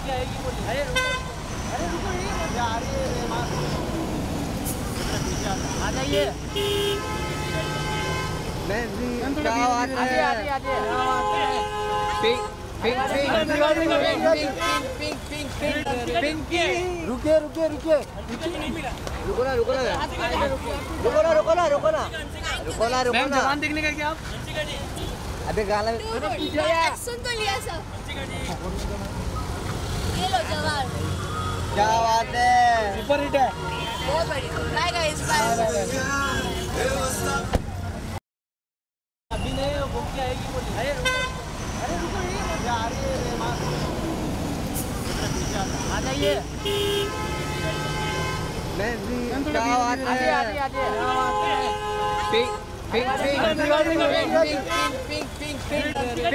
अरे रुको ये आ रही है आ जाइए। रुकिए रुकिए रुकिए रुको ना। देखने का क्या आप अबे गाना सुन तो लिया सब। ये लो जवान। क्या बात है, सुपर हिट है, बहुत बढ़िया। Bye guys, bye. अभी नहीं वो घूम के आएगी बोली। अरे रुको ये आ रही है आ जाइए। क्या बात है,